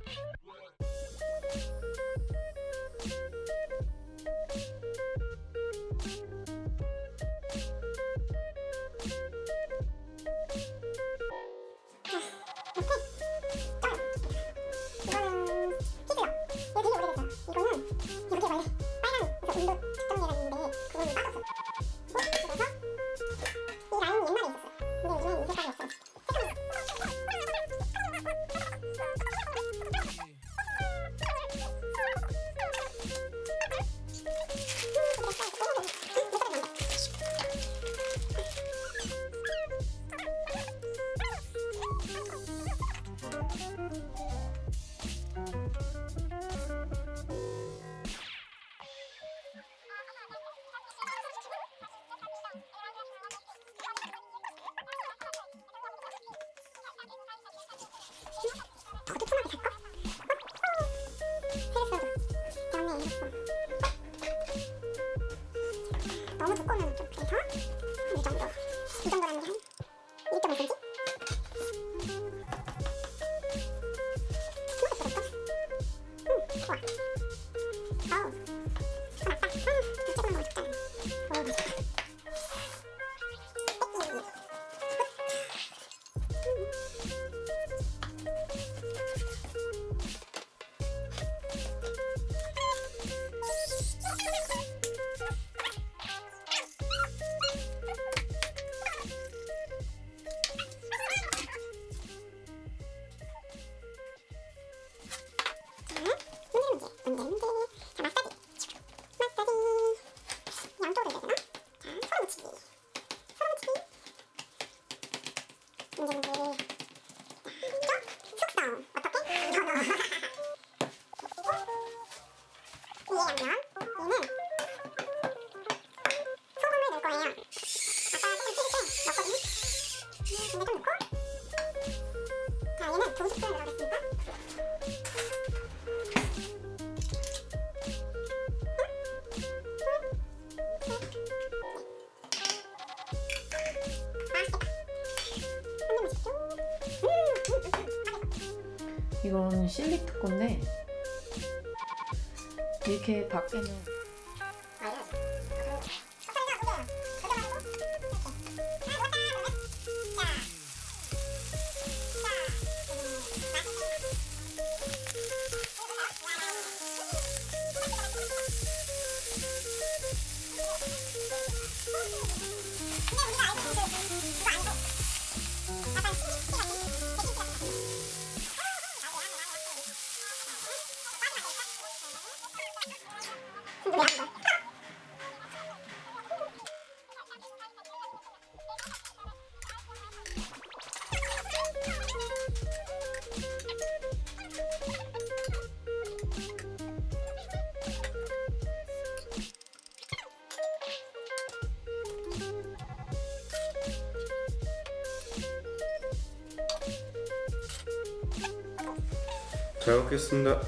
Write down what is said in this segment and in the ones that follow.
너무 두꺼우면 좀 그래서 이 정도. 이 정도라는 게 한 2.5cm? 좋아. 어우, 맞다. 조금만 먹고 싶다. 어우, 맛있다. 문제. 자, 마사지. 양쪽으로 해야 되나? 자, 서로 묻히기. 문제. 숙성. 어떻게? 이해하면 얘는 소금을 넣을 거예요. 아까 조금 튀길 때 넣었거든요. 근데 좀 넣고, 자, 얘는 2스푼 넣어겠습니다. 이건 실리트 건데 이렇게 밖에는 잘 먹겠습니다.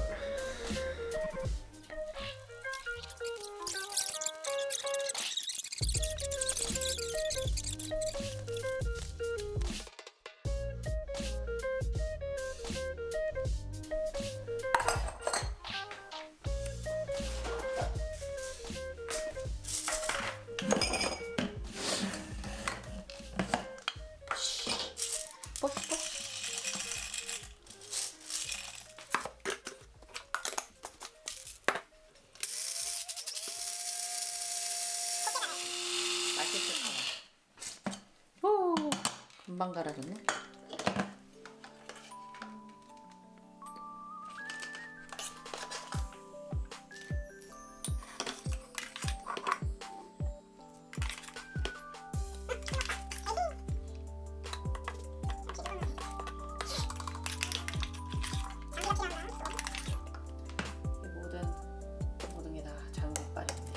오, 금방 갈아졌네. 모든 게 다 장비빨이네.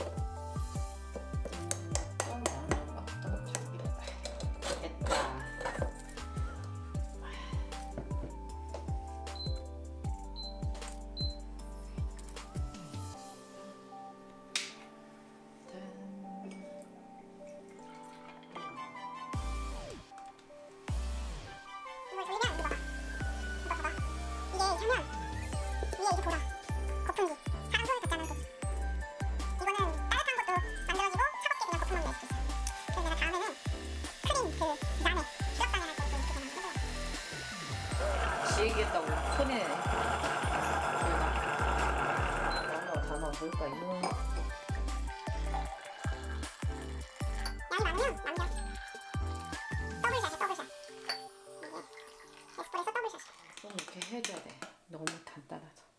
됐다. 얘기했다고 손에 내가 다 넣어볼까 이거. 양이 많으면 남겨. 더블샷이야, 더블샷. 이게 에스프레소 더블샷. 좀 이렇게 해줘야 돼. 너무 단단하죠.